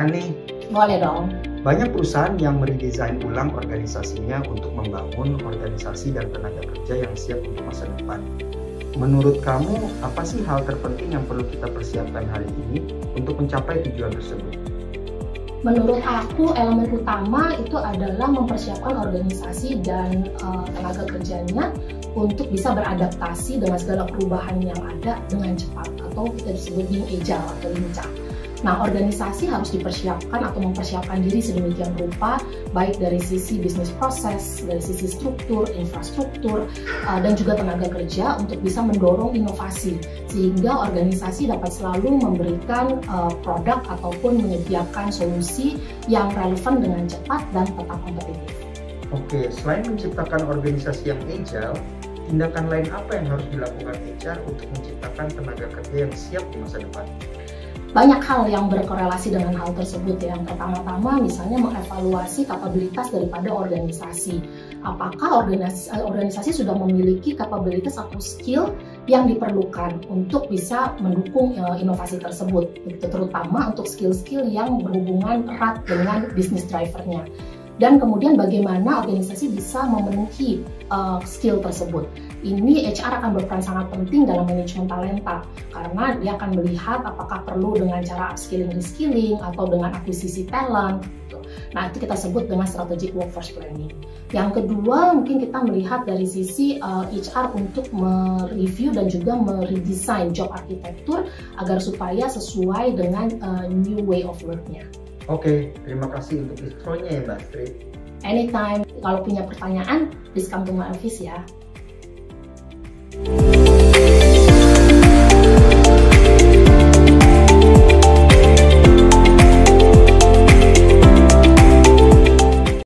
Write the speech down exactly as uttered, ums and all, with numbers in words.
pertanyaan nih. Boleh dong. Banyak perusahaan yang meredesain ulang organisasinya untuk membangun organisasi dan tenaga kerja yang siap untuk masa depan. Menurut kamu, apa sih hal terpenting yang perlu kita persiapkan hari ini untuk mencapai tujuan tersebut? Menurut aku, elemen utama itu adalah mempersiapkan organisasi dan uh, tenaga kerjanya untuk bisa beradaptasi dengan segala perubahan yang ada dengan cepat, atau kita disebut being agile atau lincah. Nah, organisasi harus dipersiapkan atau mempersiapkan diri sedemikian rupa, baik dari sisi bisnis proses, dari sisi struktur, infrastruktur, uh, dan juga tenaga kerja untuk bisa mendorong inovasi, sehingga organisasi dapat selalu memberikan uh, produk ataupun menyediakan solusi yang relevan dengan cepat dan tetap kompetitif. Oke, selain menciptakan organisasi yang agile, tindakan lain apa yang harus dilakukan H R untuk menciptakan tenaga kerja yang siap di masa depan? Banyak hal yang berkorelasi dengan hal tersebut ya. Yang pertama-tama misalnya mengevaluasi kapabilitas daripada organisasi. Apakah organisasi, organisasi sudah memiliki kapabilitas atau skill yang diperlukan untuk bisa mendukung uh, inovasi tersebut, gitu, terutama untuk skill-skill yang berhubungan erat dengan bisnis drivernya. Dan kemudian bagaimana organisasi bisa memenuhi uh, skill tersebut. Ini H R akan berperan sangat penting dalam manajemen talenta, karena dia akan melihat apakah perlu dengan cara upskilling, reskilling, atau dengan akuisisi talent. Gitu. Nah, itu kita sebut dengan strategic workforce planning. Yang kedua, mungkin kita melihat dari sisi uh, H R untuk mereview dan juga meredesign job arsitektur agar supaya sesuai dengan uh, new way of work-nya. Oke, terima kasih untuk intronya ya Mbak Astrid. Anytime, kalau punya pertanyaan, please come to my office ya.